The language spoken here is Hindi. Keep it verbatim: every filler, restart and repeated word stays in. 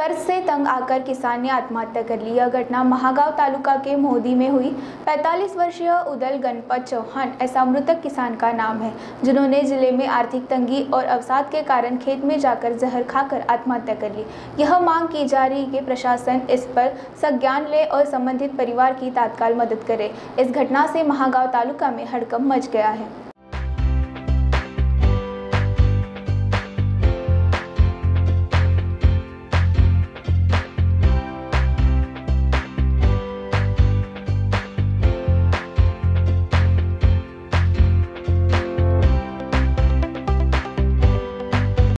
कर्ज से तंग आकर किसान ने आत्महत्या कर ली। यह घटना महागांव तालुका के मोहदी में हुई। पैंतालीस वर्षीय उदल गणपत चौहान ऐसा मृतक किसान का नाम है, जिन्होंने जिले में आर्थिक तंगी और अवसाद के कारण खेत में जाकर जहर खाकर आत्महत्या कर ली। यह मांग की जा रही है कि प्रशासन इस पर संज्ञान ले और संबंधित परिवार की तत्काल मदद करे। इस घटना से महागांव तालुका में हड़कंप मच गया है।